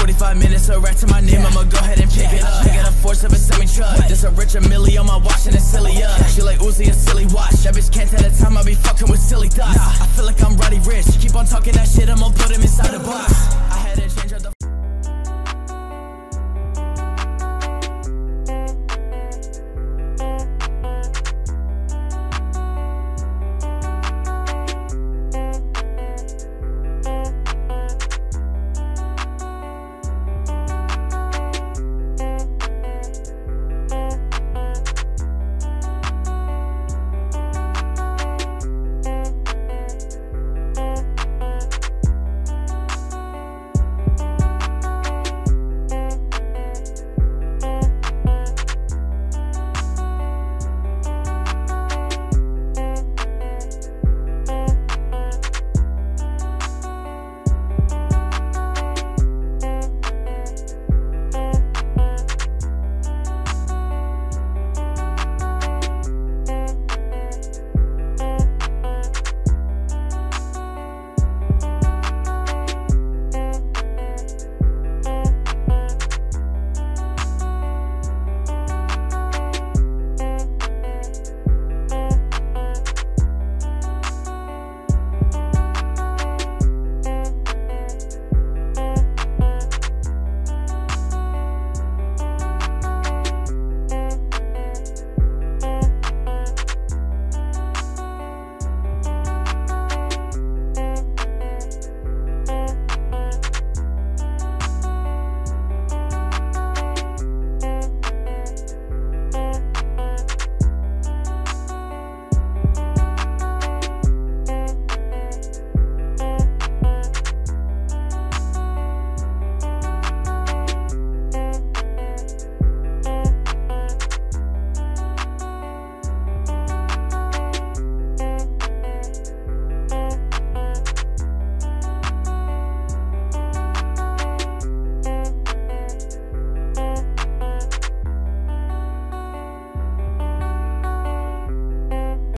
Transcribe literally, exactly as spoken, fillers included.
forty-five minutes, a rack to my name, I'ma go ahead and pick it up. I got a force of a semi-truck, just a richer milli on my watch and it's silly, yeah. She like Uzi, a silly watch, that bitch can't tell the time I be fucking with silly thoughts. I feel like I'm Roddy Rich, keep on talking that shit, I'ma put him inside